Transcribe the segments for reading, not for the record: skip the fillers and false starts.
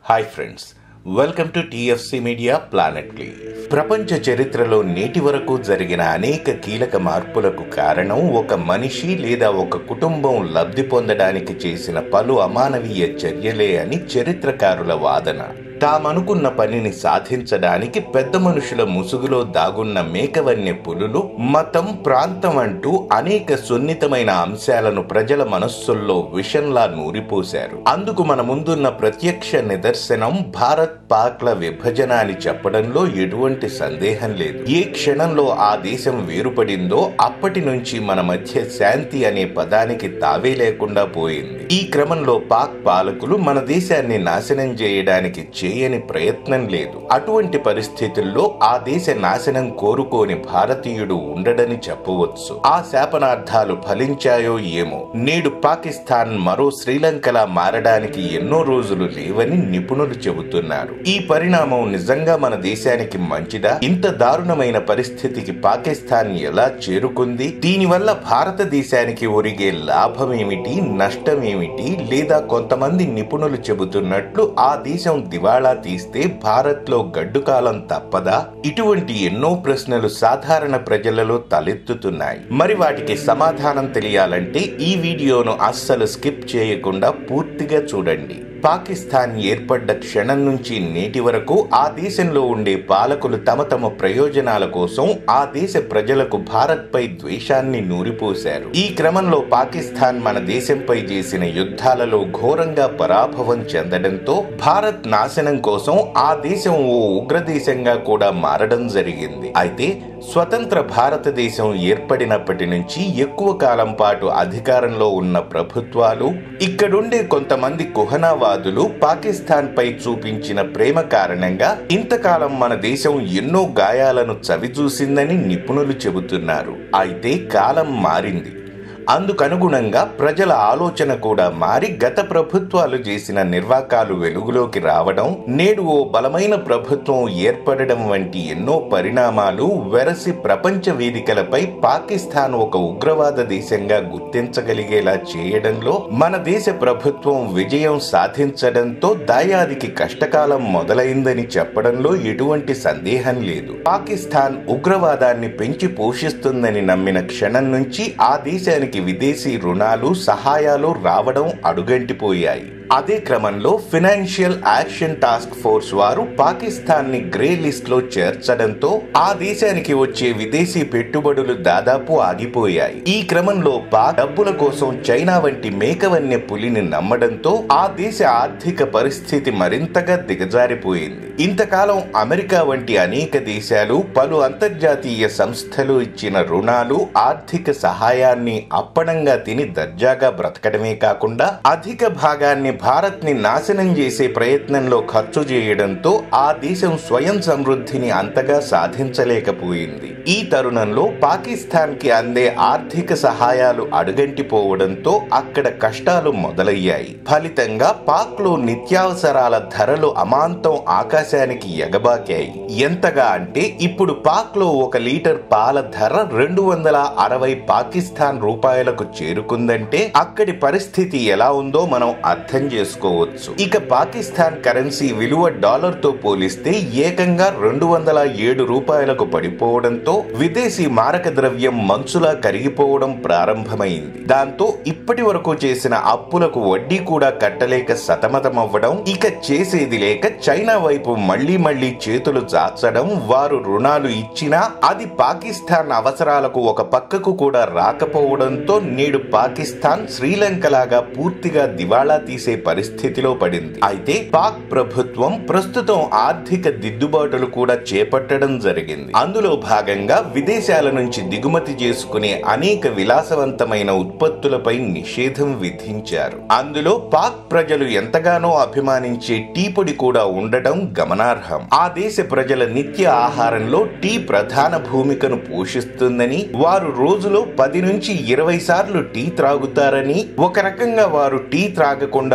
Hi friends, welcome to TFC media ప్లానెట్లీ. ప్రపంచ చరిత్రలో నేటి వరకు జరిగిన అనేక కీలక మార్పులకు కారణం ఒక మనిషి లేదా ఒక కుటుంబం లబ్ధి పొందడానికి చేసిన పలు అమానవీయ చర్యలే అని చరిత్రకారుల వాదన. తామనుకున్న పనిని సాధించడానికి పెద్ద మనుషుల ముసుగులో దాగున్న మేకవన్య పులులు మతం, ప్రాంతం అంటూ అనేక సున్నితమైన అంశాలను ప్రజల మనస్సుల్లో విషంలా నూరిపోశారు. అందుకు మన ముందున్న ప్రత్యక్ష నిదర్శనం భారత్ పాక్ల విభజన అని చెప్పడంలో ఎటువంటి సందేహం లేదు. ఏ క్షణంలో ఆ దేశం వేరుపడిందో అప్పటి నుంచి మన మధ్య శాంతి అనే పదానికి తావే లేకుండా పోయింది. ఈ క్రమంలో పాక్ పాలకులు మన దేశాన్ని నాశనం చేయడానికి చేయని ప్రయత్నం లేదు. అటువంటి పరిస్థితుల్లో ఆ దేశ నాశనం కోరుకోని భారతీయుడు ఉండడని చెప్పవచ్చు. ఆ శాపనార్థాలు ఫలించాయో ఏమో. నేడు పాకిస్తాన్ మరో శ్రీలంకలా మారడానికి ఎన్నో రోజులు లేవని నిపుణులు చెబుతున్నారు. ఈ పరిణామం నిజంగా మన దేశానికి మంచిదా? ఇంత దారుణమైన పరిస్థితికి పాకిస్తాన్ ఎలా చేరుకుంది? దీనివల్ల భారతదేశానికి ఒరిగే లాభమేమిటి, నష్టమేమిటి? లేదా కొంతమంది నిపుణులు చెబుతున్నట్లు ఆ దేశం దివాళా తీస్తే భారత్ లో గడ్డుకాలం తప్పదా? ఇటువంటి ఎన్నో ప్రశ్నలు సాధారణ ప్రజలలో తలెత్తుతున్నాయి. మరి వాటికి సమాధానం తెలియాలంటే ఈ వీడియోను అస్సలు స్కిప్ చేయకుండా పూర్తిగా చూడండి. పాకిస్తాన్ ఏర్పడ్డ క్షణం నుంచి నేటి వరకు ఆ దేశంలో ఉండే పాలకులు తమ ప్రయోజనాల కోసం ఆ దేశ ప్రజలకు భారత్ పై ద్వేషాన్ని నూరిపోశారు. ఈ క్రమంలో పాకిస్తాన్ మన దేశంపై చేసిన యుద్ధాలలో ఘోరంగా పరాభవం చెందడంతో భారత్ నాశనం కోసం ఆ దేశం ఓ ఉగ్రదేశంగా కూడా మారడం జరిగింది. అయితే స్వతంత్ర భారతదేశం ఏర్పడినప్పటి నుంచి ఎక్కువ కాలం పాటు అధికారంలో ఉన్న ప్రభుత్వాలు, ఇక్కడుండే కొంతమంది కుహనావాదులు పాకిస్తాన్ పై చూపించిన ప్రేమ కారణంగా ఇంతకాలం మన దేశం ఎన్నో గాయాలను చవిచూసిందని నిపుణులు చెబుతున్నారు. అయితే కాలం మారింది. అందుకనుగుణంగా ప్రజల ఆలోచన కూడా మారి గత ప్రభుత్వాలు చేసిన నిర్వాకాలు వెలుగులోకి రావడం, నేడు ఓ బలమైన ప్రభుత్వం ఏర్పడడం వంటి ఎన్నో పరిణామాలు వెరసి ప్రపంచ వేదికలపై పాకిస్తాన్ ఒక ఉగ్రవాద దేశంగా గుర్తించగలిగేలా చేయడంలో మన దేశ ప్రభుత్వం విజయం సాధించడంతో దాయాదికి కష్టకాలం మొదలైందని చెప్పడంలో ఎటువంటి సందేహం లేదు. పాకిస్తాన్ ఉగ్రవాదాన్ని పెంచి పోషిస్తుందని నమ్మిన క్షణం నుంచి ఆ దేశానికి విదేశీ రుణాలు, సహాయాలు రావడం అడుగంటిపోయాయి. అదే క్రమంలో ఫైనాన్షియల్ యాక్షన్ టాస్క్ ఫోర్స్ వారు పాకిస్తాన్ ని గ్రే లిస్ట్ లో చేర్చడంతో ఆ దేశానికి వచ్చే విదేశీ పెట్టుబడులు దాదాపు ఆగిపోయాయి. ఈ క్రమంలో పాక్ డబ్బుల కోసం చైనా వంటి మేకవన్య పులిని నమ్మడంతో ఆ దేశ ఆర్థిక పరిస్థితి మరింతగా దిగజారిపోయింది. ఇంతకాలం అమెరికా వంటి అనేక దేశాలు, పలు అంతర్జాతీయ సంస్థలు ఇచ్చిన రుణాలు, ఆర్థిక సహాయాన్ని అప్పనంగా తిని దర్జాగా బ్రతకడమే కాకుండా అధిక భాగాన్ని భారత్ ని నాశనం చేసే ప్రయత్నంలో ఖర్చు చేయడంతో ఆ దేశం స్వయం సమృద్ధిని అంతగా సాధించలేకపోయింది. ఈ తరుణంలో పాకిస్తాన్ కి అందే ఆర్థిక సహాయాలు అడుగంటిపోవడంతో అక్కడ కష్టాలు మొదలయ్యాయి. ఫలితంగా పాక్ లో నిత్యావసరాల ధరలు అమాంతం ఆకాశానికి ఎగబాకాయి. ఎంతగా అంటే ఇప్పుడు పాక్ లో 1 లీటర్ పాల ధర 260 పాకిస్తాన్ రూపాయలకు చేరుకుందంటే అక్కడి పరిస్థితి ఎలా ఉందో మనం అర్థం చేసుకోవచ్చు. ఇక పాకిస్తాన్ కరెన్సీ విలువ డాలర్ తో పోలిస్తే ఏకంగా 207 రూపాయలకు పడిపోవడంతో విదేశీ మారక ద్రవ్యం మంచులా కరిగిపోవడం ప్రారంభమైంది. దాంతో ఇప్పటి వరకు చేసిన అప్పులకు వడ్డీ కూడా కట్టలేక సతమతమవ్వడం, ఇక చేసేది లేక చైనా వైపు మళ్లీ చేతులు చాచడం, వారు రుణాలు ఇచ్చినా అది పాకిస్తాన్ అవసరాలకు ఒక పక్కకు కూడా రాకపోవడంతో నేడు పాకిస్తాన్ శ్రీలంకలాగా పూర్తిగా దివాళా తీసే పరిస్థితిలో పడింది. అయితే పాక్ ప్రభుత్వం ప్రస్తుతం ఆర్థిక దిద్దుబాటులు కూడా చేపట్టడం జరిగింది. అందులో భాగంగా విదేశాల నుంచి దిగుమతి చేసుకునే అనేక విలాసవంతమైన ఉత్పత్తులపై నిషేధం విధించారు. అందులో పాక్ ప్రజలు ఎంతగానో అభిమానించే టీ పొడి కూడా ఉండటం గమనార్హం. ఆ దేశ ప్రజల నిత్య ఆహారంలో టీ ప్రధాన భూమికను పోషిస్తుందని, వారు రోజులో 10 నుంచి 20 సార్లు టీ త్రాగుతారని, ఒక రకంగా వారు టీ త్రాగకుండా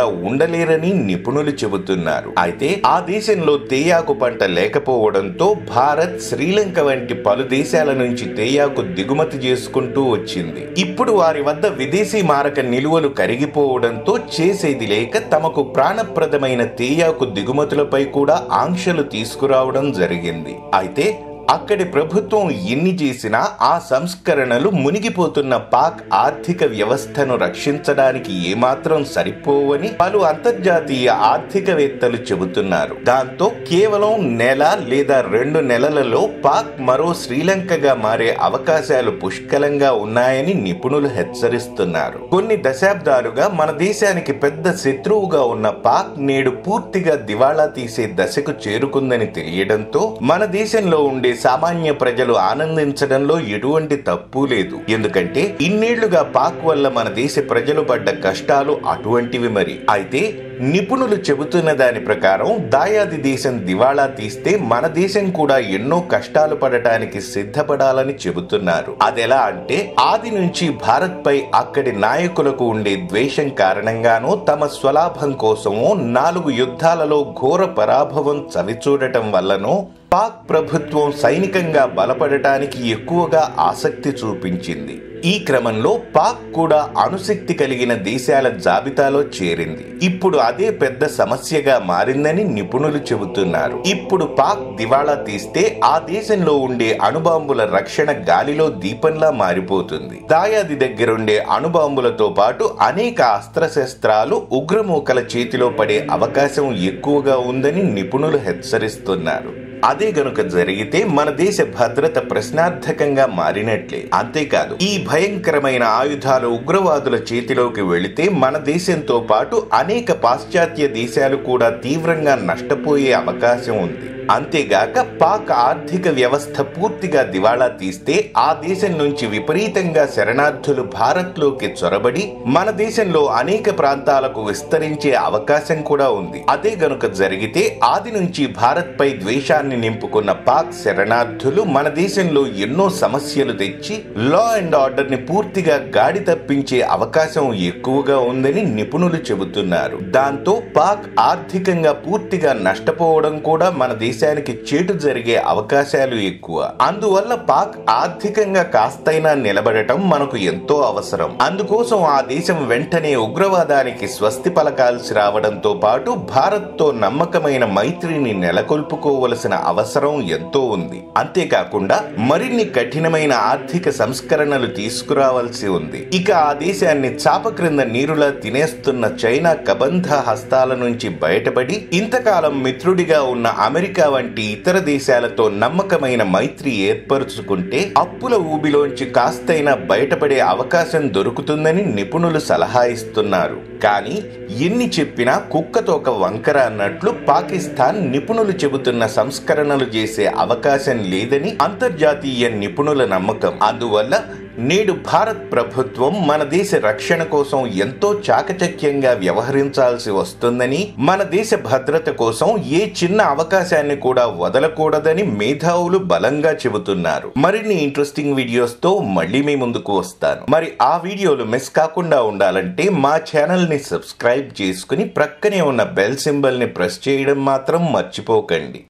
ఉండలేరని నిపుణులు చెబుతున్నారు. అయితే ఆ దేశంలో తేయాకు పంట లేకపోవడంతో భారత్, శ్రీలంక వంటి పలు దేశాల నుంచి తేయాకు దిగుమతి చేసుకుంటూ వచ్చింది. ఇప్పుడు వారి వద్ద విదేశీ మారక నిలువలు కరిగిపోవడంతో చేసేది లేక తమకు ప్రాణప్రదమైన తేయాకు దిగుమతులపై కూడా ఆంక్షలు తీసుకురావడం జరిగింది. అయితే అక్కడి ప్రభుత్వం ఎన్ని చేసినా ఆ సంస్కరణలు మునిగిపోతున్న పాక్ ఆర్థిక వ్యవస్థను రక్షించడానికి ఏమాత్రం సరిపోవని పలు అంతర్జాతీయ ఆర్థికవేత్తలు చెబుతున్నారు. దాంతో కేవలం నెల లేదా 2 నెలలలో పాక్ మరో శ్రీలంకగా మారే అవకాశాలు పుష్కలంగా ఉన్నాయని నిపుణులు హెచ్చరిస్తున్నారు. కొన్ని దశాబ్దాలుగా మన దేశానికి పెద్ద శత్రువుగా ఉన్న పాక్ నేడు పూర్తిగా దివాళా తీసే దశకు చేరుకుందని తెలియడంతో మన దేశంలో ఉండే సామాన్య ప్రజలు ఆనందించడంలో ఎటువంటి తప్పు లేదు. ఎందుకంటే ఇన్నేళ్లుగా పాక్ వల్ల మన దేశ ప్రజలు పడ్డ కష్టాలు అటువంటివి. మరి అయితే నిపుణులు చెబుతున్న దాని ప్రకారం దాయాది దేశం దివాళా తీస్తే మన దేశం కూడా ఎన్నో కష్టాలు పడటానికి సిద్ధపడాలని చెబుతున్నారు. అదెలా అంటే ఆది నుంచి భారత్ పై అక్కడి నాయకులకు ఉండే ద్వేషం కారణంగానో తమ స్వలాభం కోసమో 4 యుద్ధాలలో ఘోర పరాభవం చవిచూడటం వల్లనో పాక్ ప్రభుత్వం సైనికంగా బలపడటానికి ఎక్కువగా ఆసక్తి చూపించింది. ఈ క్రమంలో పాక్ కూడా అణుశక్తి కలిగిన దేశాల జాబితాలో చేరింది. ఇప్పుడు అదే పెద్ద సమస్యగా మారిందని నిపుణులు చెబుతున్నారు. ఇప్పుడు పాక్ దివాళా తీస్తే ఆ దేశంలో ఉండే అణుబాంబుల రక్షణ గాలిలో దీపంలా మారిపోతుంది. దాయాది దగ్గరుండే అణుబాంబులతో పాటు అనేక అస్త్రశస్త్రాలు ఉగ్రమూకల చేతిలో పడే అవకాశం ఎక్కువగా ఉందని నిపుణులు హెచ్చరిస్తున్నారు. అదే గనుక జరిగితే మన దేశ భద్రత ప్రశ్నార్థకంగా మారినట్లే. అంతేకాదు ఈ భయంకరమైన ఆయుధాలు ఉగ్రవాదుల చేతిలోకి వెళితే మన దేశంతో పాటు అనేక పాశ్చాత్య దేశాలు కూడా తీవ్రంగా నష్టపోయే అవకాశం ఉంది. అంతేగాక పాక్ ఆర్థిక వ్యవస్థ పూర్తిగా దివాళా తీస్తే ఆ దేశం నుంచి విపరీతంగా శరణార్థులు భారత్లోకి చొరబడి మన దేశంలో అనేక ప్రాంతాలకు విస్తరించే అవకాశం కూడా ఉంది. అదే గనుక జరిగితే ఆది నుంచి భారత్ పై ద్వేషాన్ని నింపుకున్న పాక్ శరణార్థులు మన దేశంలో ఎన్నో సమస్యలు తెచ్చి లా అండ్ ఆర్డర్ ని పూర్తిగా గాడి తప్పించే అవకాశం ఎక్కువగా ఉందని నిపుణులు చెబుతున్నారు. దాంతో పాక్ ఆర్థికంగా పూర్తిగా నష్టపోవడం కూడా మన దేశానికి చేటు జరిగే అవకాశాలు ఎక్కువ. అందువల్ల పాక్ ఆర్థికంగా కాస్తైనా నిలబడటం మనకు ఎంతో అవసరం. అందుకోసం ఆ దేశం వెంటనే ఉగ్రవాదానికి స్వస్తి పలకాల్సి రావడంతో పాటు భారత్ తో నమ్మకమైన మైత్రిని నెలకొల్పుకోవలసిన అవసరం ఎంతో ఉంది. అంతేకాకుండా మరిన్ని కఠినమైన ఆర్థిక సంస్కరణలు తీసుకురావాల్సి ఉంది. ఇక ఆ దేశాన్ని చాప క్రింద నీరులా తినేస్తున్న చైనా కబంధ హస్తాల నుంచి బయటపడి ఇంతకాలం మిత్రుడిగా ఉన్న అమెరికా వంటి ఇతర దేశాలతో నమ్మకమైన మైత్రి ఏర్పరుచుకుంటే అప్పుల ఊబిలోంచి కాస్తైనా బయటపడే అవకాశం దొరుకుతుందని నిపుణులు సలహా ఇస్తున్నారు. కానీ ఎన్ని చెప్పినా కుక్కతోక వంకర అన్నట్లు పాకిస్తాన్ నిపుణులు చెబుతున్న సంస్కరణలు చేసే అవకాశం లేదని అంతర్జాతీయ నిపుణుల నమ్మకం. అందువల్ల నేడు భారత్ ప్రభుత్వం మన దేశ రక్షణ కోసం ఎంతో చాకచక్యంగా వ్యవహరించాల్సి వస్తుందని, మన దేశ భద్రత కోసం ఏ చిన్న అవకాశాన్ని కూడా వదలకూడదని మేధావులు బలంగా చెబుతున్నారు. మరిన్ని ఇంట్రెస్టింగ్ వీడియోస్ తో మళ్ళీ మీ ముందుకు వస్తాను. మరి ఆ వీడియోలు మిస్ కాకుండా ఉండాలంటే మా ఛానల్ ని సబ్స్క్రైబ్ చేసుకుని ప్రక్కనే ఉన్న బెల్ సింబల్ ని ప్రెస్ చేయడం మాత్రం మర్చిపోకండి.